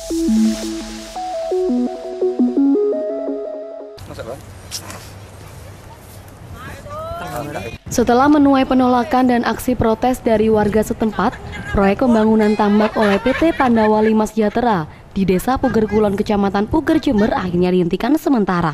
Setelah menuai penolakan dan aksi protes dari warga setempat, proyek pembangunan tambak oleh PT Pandawa Lima Sejahtera di Desa Puger Kulon, Kecamatan Puger, Jember akhirnya dihentikan sementara.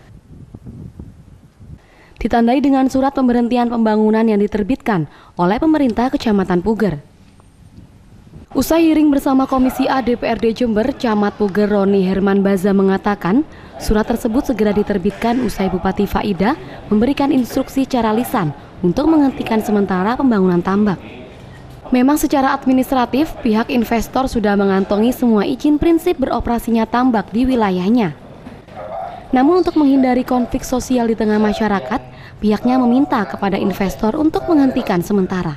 Ditandai dengan surat pemberhentian pembangunan yang diterbitkan oleh pemerintah Kecamatan Puger. Usai hearing bersama Komisi A DPRD Jember, Camat Puger Roni Herman Baza mengatakan surat tersebut segera diterbitkan usai Bupati Faida memberikan instruksi secara lisan untuk menghentikan sementara pembangunan tambak. Memang secara administratif, pihak investor sudah mengantongi semua izin prinsip beroperasinya tambak di wilayahnya. Namun untuk menghindari konflik sosial di tengah masyarakat, pihaknya meminta kepada investor untuk menghentikan sementara.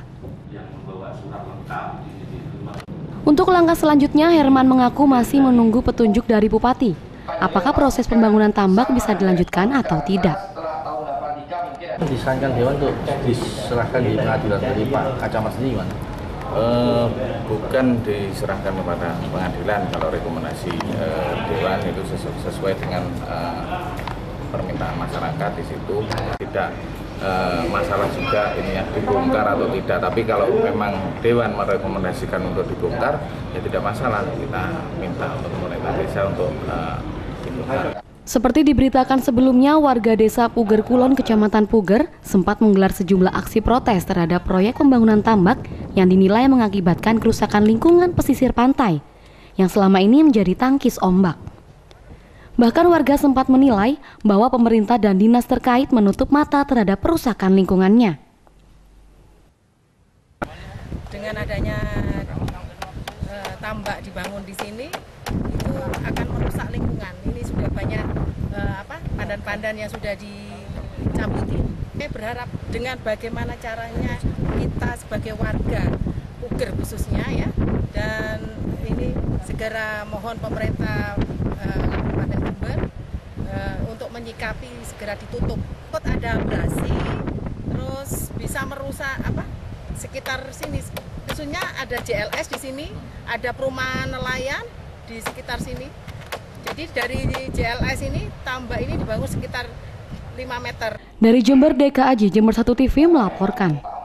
Untuk langkah selanjutnya, Herman mengaku masih menunggu petunjuk dari Bupati. Apakah proses pembangunan tambak bisa dilanjutkan atau tidak? Disarankan Dewan untuk diserahkan di pengadilan dari Pak Kacamat sendiri, Mas. Bukan diserahkan kepada pengadilan. Kalau rekomendasi Dewan itu sesuai dengan permintaan masyarakat di situ, tidak masalah juga ini ya dibongkar atau tidak. Tapi kalau memang Dewan merekomendasikan untuk dibongkar, ya tidak masalah. Kita minta untuk pemerintah desa untuk dibongkar. Seperti diberitakan sebelumnya, warga Desa Puger Kulon, Kecamatan Puger, sempat menggelar sejumlah aksi protes terhadap proyek pembangunan tambak yang dinilai mengakibatkan kerusakan lingkungan pesisir pantai, yang selama ini menjadi tangkis ombak. Bahkan warga sempat menilai bahwa pemerintah dan dinas terkait menutup mata terhadap perusakan lingkungannya. Dengan adanya tambak dibangun di sini, itu akan merusak lingkungan. Ini sudah banyak pandan-pandan yang sudah dicabuti. Saya berharap dengan bagaimana caranya kita sebagai warga Puger khususnya ya, dan ini segera mohon pemerintah Kabupaten Jember untuk menyikapi segera ditutup. Ada abrasi, terus bisa merusak sekitar sini. Khususnya ada JLS di sini, ada perumahan nelayan di sekitar sini. Jadi dari JLS ini tambak ini dibangun sekitar 5 meter. Dari Jember, DKAJ Jember 1 TV melaporkan.